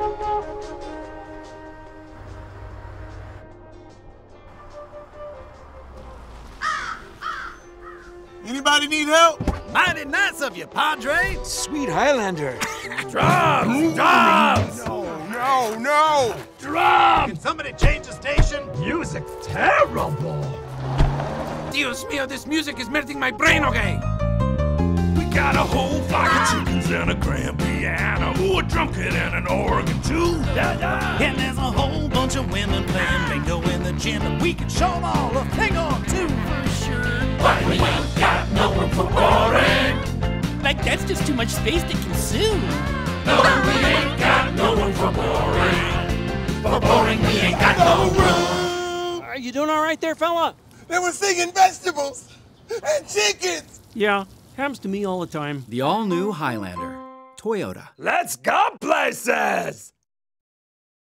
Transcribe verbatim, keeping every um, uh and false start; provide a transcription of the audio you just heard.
Anybody need help? Mighty nice of you, Padre. Sweet Highlander. Drums! Drums! No, no, no! Drums! Can somebody change the station? Music's terrible. Dios mío, this music is melting my brain, okay? We got a whole flock of chickens and a grand piano. Ooh, a drum kit and an organ, too. Yeah, yeah. And there's a whole bunch of women playing bingo in the gym, and we can show them all a thing or two for sure. But we ain't got no room for boring. Like, that's just too much space to consume. No, we ain't got no room for boring. For boring, we ain't got no room. Are you doing all right there, fella? They were singing vegetables and chickens! Yeah, happens to me all the time. The all-new Highlander. Toyota. Let's go places!